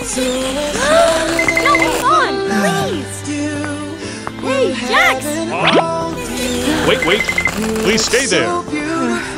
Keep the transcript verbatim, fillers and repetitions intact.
No, come on, please! Hey, Jax! Wait, wait! Please stay there!